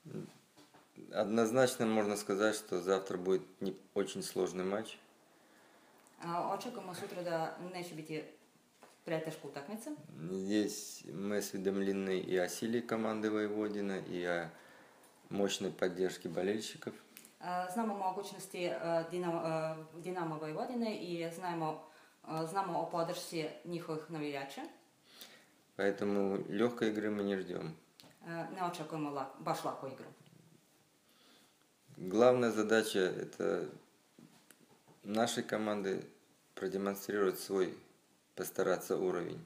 Однозначно можно сказать, что завтра будет не очень сложный матч. Očekujemo sutra da neće biti preteška utakmica. Здесь мы осведомлены и о силе команды Воеводина, и о мощной поддержке болельщиков. Znamo mogućnosti Dinamo Vojvodine i znamo o podršci njihovih navijača. Поэтому легкой игры мы не ждем. Ne očekujemo baš laku igru. Главная задача это нашей команды продемонстрировать свой, постараться уровень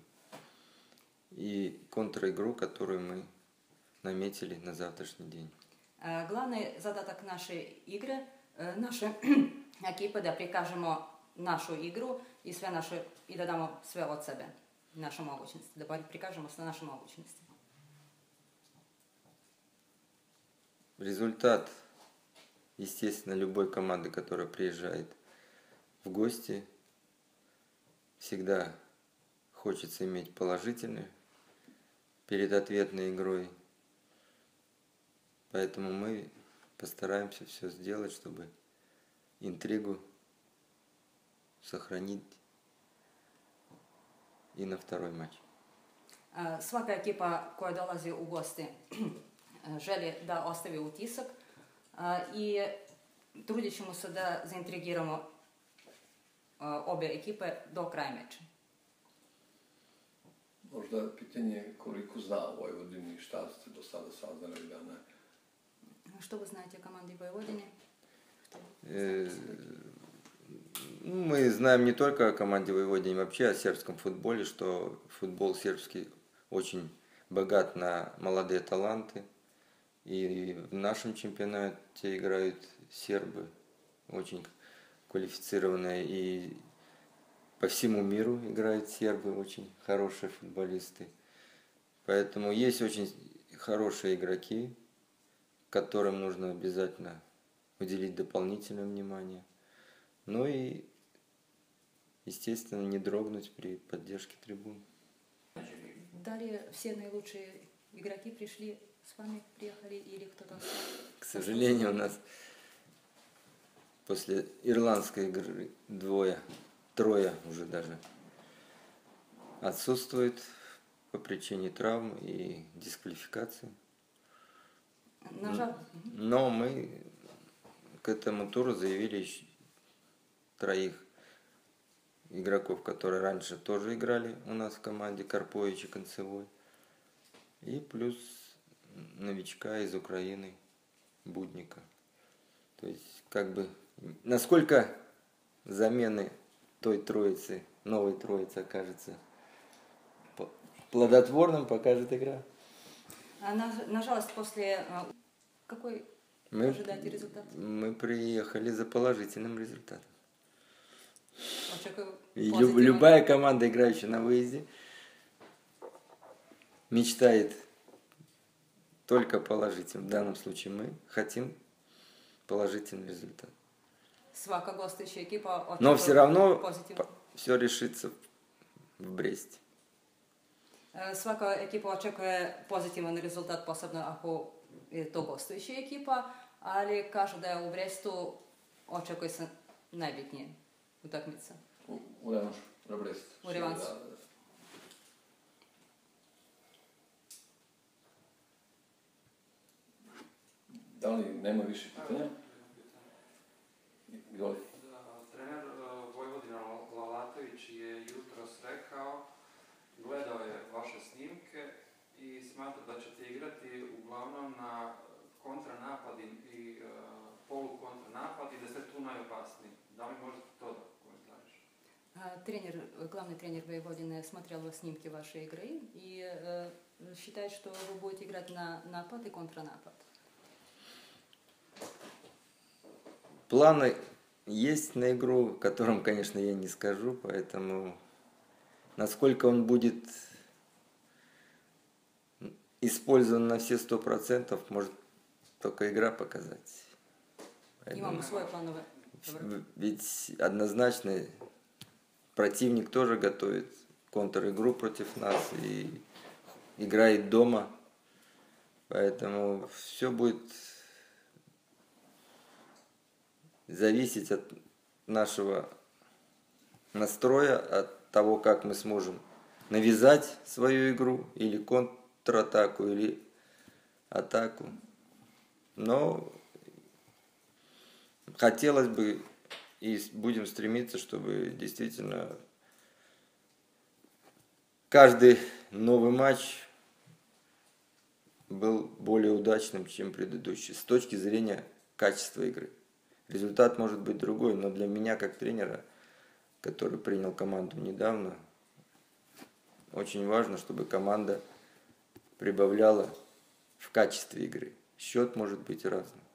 и контр-игру, которую мы наметили на завтрашний день. Glavni zadatak naše igre, naše ekipe da prikažemo našu igru i da damo sve od sebe, naše mogućnosti, da prikažemo sve naše mogućnosti. Результат, естественно, любой команды, которая приезжает в гости, всегда хочется иметь положительный перед ответной игрой. Поэтому мы постараемся все сделать, чтобы интригу сохранить и на второй матч. Svaka ekipa koja dolazi u goste želi da ostavi utisak i trudit ćemo se da zaintrigiramo obje ekipe do kraja meča. Možda pitanje koliko zna o Vojvodini, šta ste do sada saznali da ne? Что вы знаете о команде Войводине? Мы знаем не только о команде Воеводине, вообще о сербском футболе, что футбол сербский очень богат на молодые таланты. И в нашем чемпионате играют сербы, очень квалифицированные, и по всему миру играют сербы, очень хорошие футболисты. Поэтому есть очень хорошие игроки, которым нужно обязательно уделить дополнительное внимание. Ну и, естественно, не дрогнуть при поддержке трибун. Далее все наилучшие игроки пришли с вами, приехали или кто-то остался? К сожалению, у нас после ирландской игры трое уже даже отсутствует по причине травм и дисквалификации. Но мы к этому туру заявили еще троих игроков, которые раньше тоже играли у нас в команде, Карпович и Концевой. И плюс новичка из Украины, Будника. То есть, как бы, насколько замены той троицы, новой троицы окажется плодотворным, покажет игра. Наžalost, после какой ожидаете результат? Мы приехали за положительным результатом. И любая команда, играющая на выезде, мечтает только положительным. В данном случае мы хотим положительный результат. Но все равно все решится в Бресте. Svaka ekipa očekuje pozitivan rezultat, posebno ako je to gostujuća ekipa, ali kažu da je u Brestu očekuje se najbitnije utakmica. U revanšu, na Brest. U revanšu. Da li nema više pitanja? Izvoli. Trener Vojvodina Lalatović je jutros rekao, gledao je vaše snimke i smatra da ćete igrati uglavnom na kontranapad i polukontranapad i da ste tu najopasniji. Da li možete to da komentariš? Главный тренер Воеводины смотрел снимки вашей игры и считает, что вы будете играть на напад и контранапад. Планы есть на игру, о котором, конечно, я не скажу, поэтому насколько он будет использован на все 100%, может только игра показать. Имamo svoje planove. Ведь однозначно противник тоже готовит контр-игру против нас и играет дома. Поэтому все будет зависеть от нашего настроя, от того, как мы сможем навязать свою игру, или контратаку, или атаку. Но хотелось бы и будем стремиться, чтобы действительно каждый новый матч был более удачным, чем предыдущий, с точки зрения качества игры. Результат может быть другой, но для меня, как тренера, который принял команду недавно, очень важно, чтобы команда прибавляла в качестве игры. Счет может быть разным.